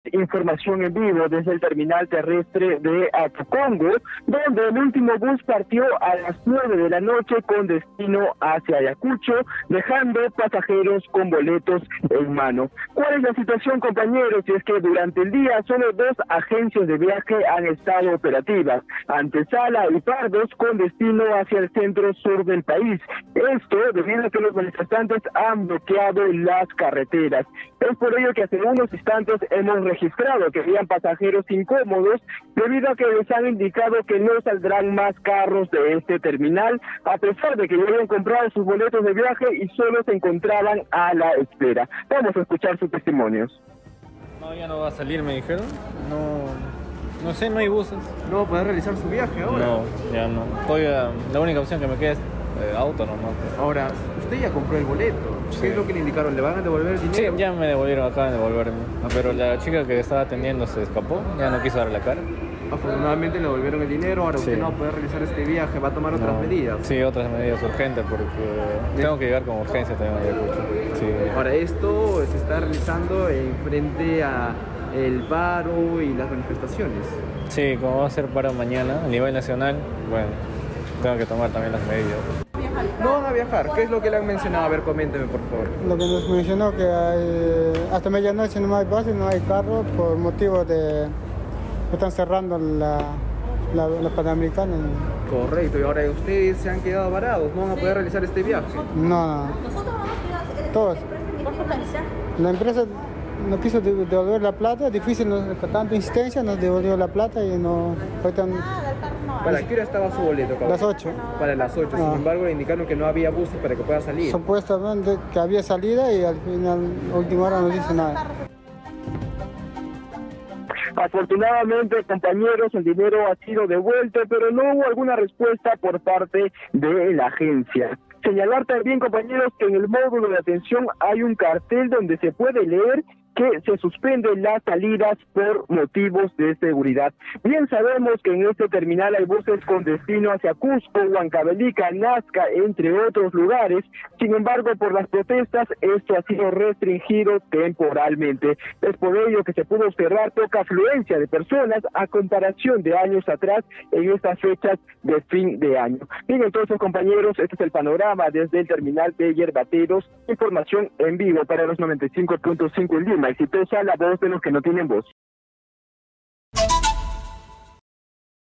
información en vivo desde el terminal terrestre de Atucongo, donde el último bus partió a las 9 de la noche con destino hacia Ayacucho, dejando pasajeros con boletos en mano. ¿Cuál es la situación, compañeros? Y es que durante el día solo 2 agencias de viaje han estado operativas, Antesala y Pardos, con destino hacia el centro sur del país. Esto debido a que los manifestantes han bloqueado las carreteras. Es por ello que hace unos instantes hemos registrado que habían pasajeros incómodos debido a que les han indicado que no saldrán más carros de este terminal, a pesar de que ya habían comprado sus boletos de viaje y solo se encontraban a la espera. Vamos a escuchar sus testimonios. No, ya no va a salir, me dijeron. No sé, no hay buses. ¿No va a poder realizar su viaje ahora? No, ya no. La única opción que me queda es auto nomás. Ahora, usted ya compró el boleto. Sí. ¿Qué es lo que le indicaron? ¿Le van a devolver el dinero? Sí, ya me devolvieron, acaban de devolverme. Pero la chica que estaba atendiendo se escapó, ya no quiso darle la cara. Afortunadamente le devolvieron el dinero, ahora usted Sí. no va a poder realizar este viaje, va a tomar otras medidas. Sí, otras medidas urgentes porque tengo que llegar con urgencia también a Ayacucho. Sí. Ahora, esto se está realizando en frente a el paro y las manifestaciones. Sí, como va a ser para mañana a nivel nacional, bueno, tengo que tomar también las medidas. No van a viajar, ¿qué es lo que le han mencionado? A ver, coménteme por favor. Lo que nos mencionó que hasta medianoche no hay buses, no hay carros por motivo de que están cerrando la Panamericana. Correcto, y ahora ustedes se han quedado varados, no van a poder realizar este viaje. No. Nosotros vamos a quedar Todos. ¿Bajo La empresa no quiso devolver la plata, es difícil, tanta insistencia, nos devolvió la plata y no... Ahorita, nada, el carro no. ¿Para qué hora estaba su boleto, cabrón? las 8. Para las 8, sin embargo le indicaron que no había buses para que pueda salir. Supuestamente que había salida y al final, a última hora, no dice nada. Afortunadamente, compañeros, el dinero ha sido devuelto, pero no hubo alguna respuesta por parte de la agencia. Señalar también, compañeros, que en el módulo de atención hay un cartel donde se puede leer que se suspenden las salidas por motivos de seguridad. Bien sabemos que en este terminal hay buses con destino hacia Cusco, Huancavelica, Nazca, entre otros lugares. Sin embargo, por las protestas, esto ha sido restringido temporalmente. Es por ello que se pudo observar poca afluencia de personas a comparación de años atrás en estas fechas de fin de año. Bien, entonces, compañeros, este es el panorama desde el terminal de Yerbateros. Información en vivo para los 95.5 en Lima. Exitosa la voz de los que no tienen voz.